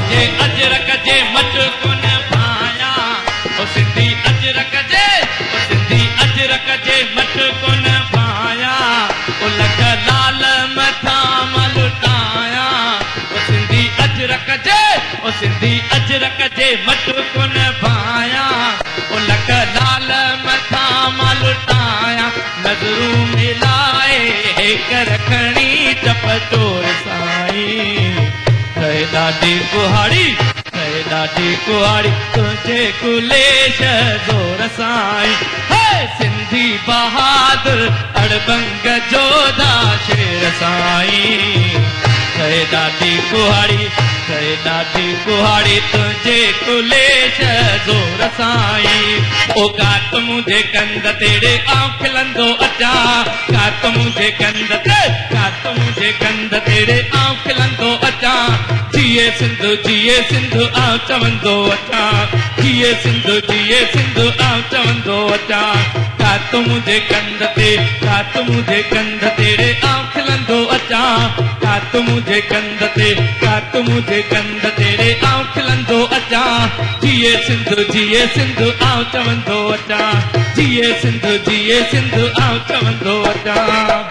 जे अजरक जे मटको न पाया ओ सिंधी अजरक जे मटको न पाया ओ लख लाल मथा मलुटाया ओ सिंधी अजरक जे मटको न पाया ओ लख लाल मथा मलुटाया नज़रूं मिलाए रखणी चपचोर साईं ॾाढी कुहाड़ी तुझे कुलेश ज़ोर साईं सिंधी बहादुर अड़बंग जोधा शेर साईं ॾाढी कुहाड़ी तुझे कुलेश ज़ोर साईं ओ कात मुझे कंद तेरे आऊं खिलंदो अचा कात मुझे कंद तेरे आऊं खिलंदो अचा जिए सिंधु आऊं चवंदो अचा जिए सिंधु आऊं चवंदो अचा कात मुझे कंद तेरे आऊं खिलंदो अचा कात मुझे कंद तेरे आऊं खिलंदो अचा जिए सिंधु आऊं चवंदो अचा जिए सिंधु आऊं चवंदो अचा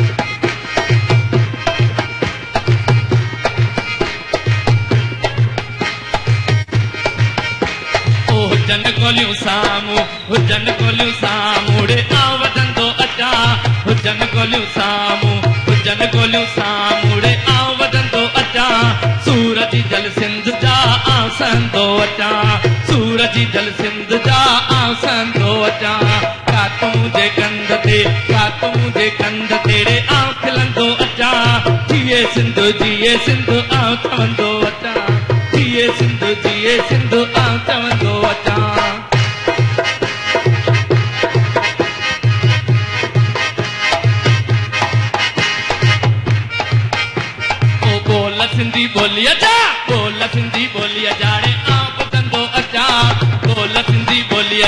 हुजन गोलियूं साम्हूं रे आऊं वधंदो अचा हुजन गोलियूं साम्हूं रे आऊं वधंदो अचा सूरज जल सिंध जा आऊं सहंदो अचा सूरज जल सिंध जा आऊं सहंदो अचा कात मुझे कंद तेरे आऊं खिलंदो अचा जिए सिंधु आऊं चवंदो अचा जिए सिंधु आऊं चवंदो अचा सिंधी बोलिया जा रे आऊं ॿुधंदो अचा बोल सिंधी बोलिया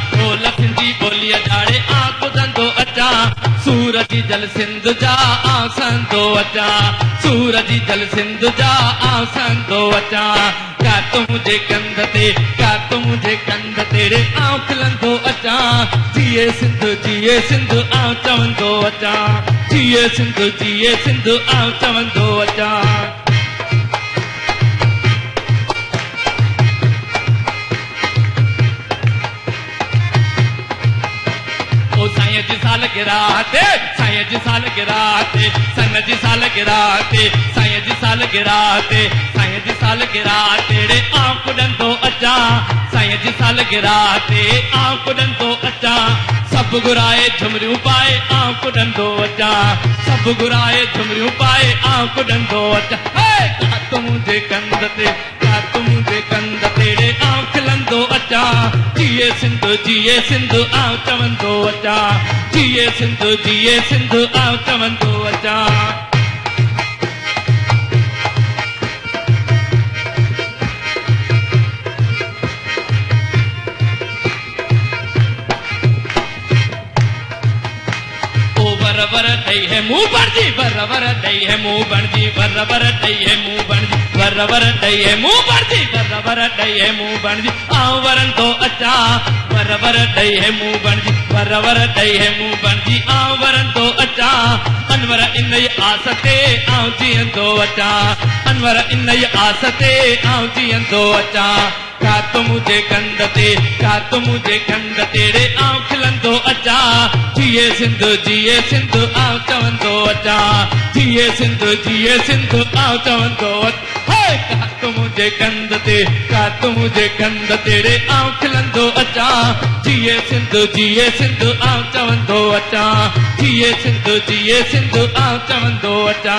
जा रे आऊं ॿुधंदो अचा सूरज जल सिंध जा आऊं सहंदो अचा सूरज जल सिंध जा आऊं सहंदो अचा कात मुझे कंद तेरे आऊं खिलंदो अचा जिए सिंधु आऊं चवंदो अचा जिए सिंधु आऊं चवंदो अचा साईं जी सालगिरह तेरे आऊं कुॾंदो अचा साईं जी सालगिरह ते आऊं कुॾंदो अचा सभु घुराए झुमरियूं पाए आऊं कुॾंदो अचा सभु घुराए झुमरियूं पाए आऊं कुॾंदो अचा कात मुझे कंद तेरे आऊं खिलंदो अचा जिए सिंधु आऊं चवंदो अचा जिए सिंधु आऊं चवंदो अचा वर ॾई है मुंह बणजी वर ॾई है मुंह बणजी वर ॾई है मुंह बणजी वर ॾई है मुंह बणजी वर ॾई है मुंह बणजी आऊं वरंदो अचा वर ॾई है मुंह बणजी वर ॾई है मुंह बणजी आऊं वरंदो अचा अनवर इन जी आस ते आऊं जीअंदो अचा अनवर इन जी आस ते आऊं जीअंदो अचा कात मुझे कंद तेरे आऊं खिलंदो अचा जिए सिंधु आऊं चवंदो अचा जिए सिंधु आऊं चवंदो अचा कात मुझे कंद तेरे आऊं खिलंदो अचा जिए सिंधु आऊं चवंदो अचा जिए सिंधु आऊं चवंदो अचा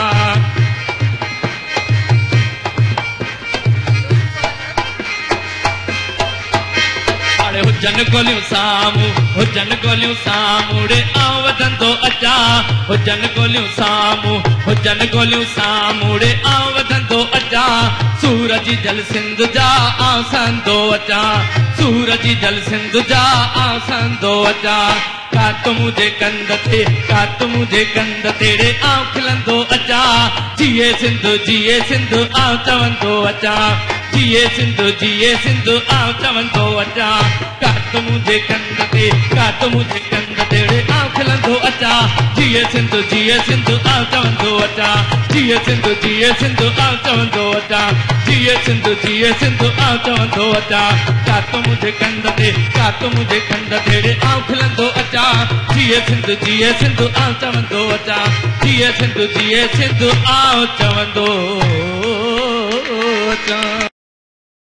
हुजन गोलियूं साम्हूं रे आऊं वधंदो अचा हुजन गोलियूं साम्हूं रे आऊं वधंदो अचा सूरज जल सिंध जा आऊं सहंदो अचा सूरज जल सिंध जा आऊं सहंदो अचा कात मुझे कंद तेरे आऊं खिलंदो अचा जिए सिंधु आऊं चवंदो अचा जिए सिंधु आव चवंदो अचा कात मुझे कंद ते रे आव खिलंदो अचा जिए सिंधु आव चवंदो अचा जिए सिंधु आव चवंदो अचा जिए सिंधु आव चवंदो अचा कात मुझे कंद ते रे आव खिलंदो अचा जिए सिंधु आव चवंदो अचा जिए सिंधु आव चवंदो अचा।